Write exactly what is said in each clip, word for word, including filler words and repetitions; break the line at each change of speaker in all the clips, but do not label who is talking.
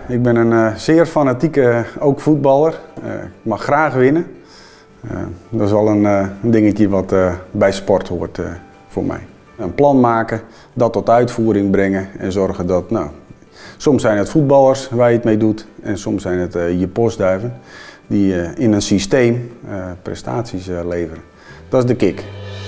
ik ben een uh, zeer fanatieke ook voetballer. Uh, ik mag graag winnen. Uh, dat is wel een, uh, een dingetje wat uh, bij sport hoort uh, voor mij. Een plan maken, dat tot uitvoering brengen en zorgen dat, nou, soms zijn het voetballers waar je het mee doet en soms zijn het uh, je postduiven die uh, in een systeem uh, prestaties uh, leveren. Dat is de kick.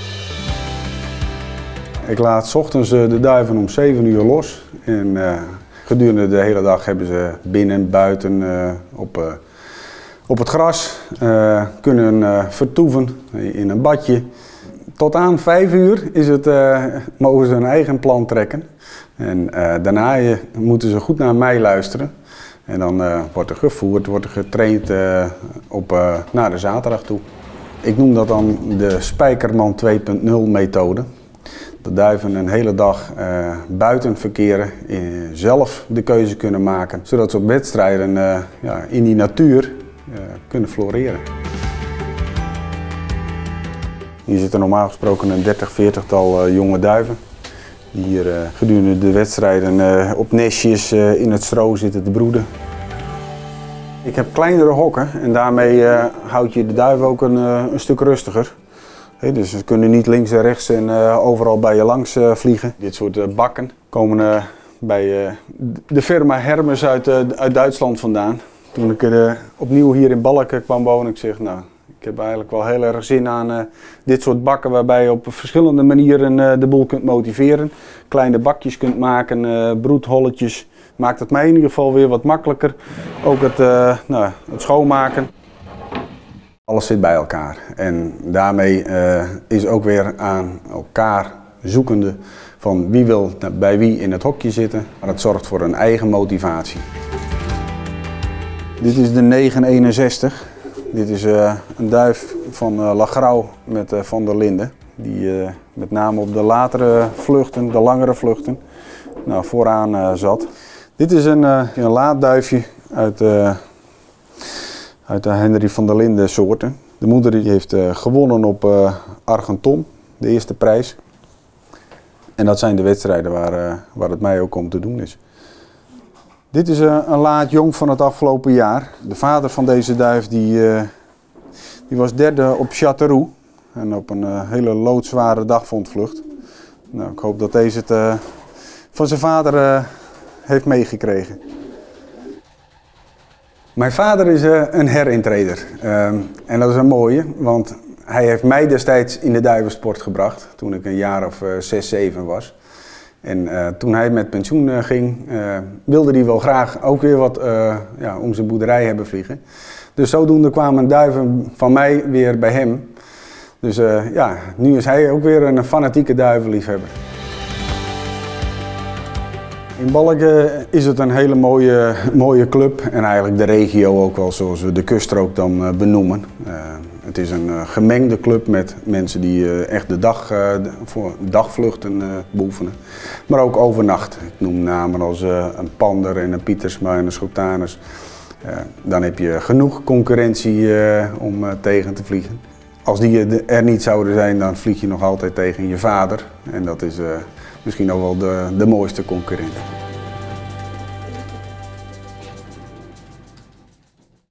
Ik laat 's ochtends uh, de duiven om zeven uur los en uh, gedurende de hele dag hebben ze binnen, buiten, uh, op, uh, op het gras, uh, kunnen uh, vertoeven in een badje. Tot aan vijf uur is het, uh, mogen ze hun eigen plan trekken. En uh, daarna uh, moeten ze goed naar mij luisteren. En dan uh, wordt er gevoerd, wordt er getraind uh, op, uh, naar de zaterdag toe. Ik noem dat dan de Spijkerman twee punt nul methode. De duiven een hele dag uh, buiten verkeren, uh, zelf de keuze kunnen maken. Zodat ze op wedstrijden uh, ja, in die natuur uh, kunnen floreren. Hier zitten normaal gesproken een dertig, veertigtal uh, jonge duiven. Die hier uh, gedurende de wedstrijden uh, op nestjes uh, in het stro zitten te broeden. Ik heb kleinere hokken en daarmee uh, houd je de duiven ook een, uh, een stuk rustiger. Hey, dus ze kunnen niet links en rechts en uh, overal bij je langs uh, vliegen. Dit soort uh, bakken komen uh, bij uh, de firma Hermes uit, uh, uit Duitsland vandaan. Toen ik uh, opnieuw hier in Balken kwam wonen, ik zeg, nou, ik heb eigenlijk wel heel erg zin aan uh, dit soort bakken waarbij je op verschillende manieren uh, de boel kunt motiveren. Kleine bakjes kunt maken, uh, broedholletjes. Maakt het mij in ieder geval weer wat makkelijker. Ook het, uh, nou, het schoonmaken. Alles zit bij elkaar en daarmee uh, is ook weer aan elkaar zoekende van wie wil bij wie in het hokje zitten. Maar dat zorgt voor een eigen motivatie. Dit is de negen eenenzestig. Dit is uh, een duif van uh, La Grauw met uh, Van der Linden. Die uh, met name op de latere vluchten, de langere vluchten, nou, vooraan uh, zat. Dit is een, uh, een laadduifje uit, uh, uit de Henry van der Linden soorten. De moeder die heeft uh, gewonnen op uh, Argenton, de eerste prijs. En dat zijn de wedstrijden waar, uh, waar het mij ook om te doen is. Dit is uh, een laad jong van het afgelopen jaar. De vader van deze duif die, uh, die was derde op Châteauroux. En op een uh, hele loodzware dagvondvlucht. Nou, ik hoop dat deze het uh, van zijn vader uh, heeft meegekregen. Mijn vader is uh, een herintreder. Uh, en dat is een mooie, want hij heeft mij destijds in de duivensport gebracht. Toen ik een jaar of uh, zes, zeven was. En uh, toen hij met pensioen uh, ging, uh, wilde hij wel graag ook weer wat uh, ja, om zijn boerderij hebben vliegen. Dus zodoende kwamen duiven van mij weer bij hem. Dus uh, ja, nu is hij ook weer een fanatieke duivenliefhebber. In Balken is het een hele mooie, mooie club en eigenlijk de regio ook wel zoals we de kuststrook dan uh, benoemen. Uh, het is een uh, gemengde club met mensen die uh, echt de dag, uh, voor dagvluchten uh, beoefenen. Maar ook overnacht. Ik noem namen als uh, een Pander en een Pietersma en een Schotanus. Uh, dan heb je genoeg concurrentie uh, om uh, tegen te vliegen. Als die er niet zouden zijn, dan vlieg je nog altijd tegen je vader. En dat is uh, misschien ook wel de, de mooiste concurrent.